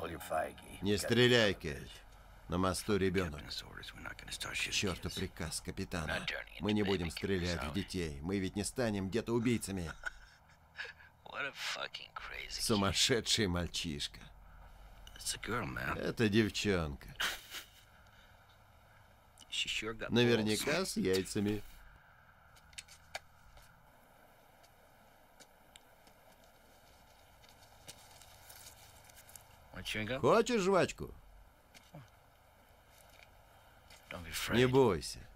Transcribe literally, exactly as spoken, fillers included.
Не стреляй, Кейт. На мосту ребенок. Черту приказ капитана. Мы не будем стрелять в детей. Мы ведь не станем где-то убийцами. Сумасшедший мальчишка. Это девчонка. Наверняка с яйцами. Хочешь жвачку? Не бойся.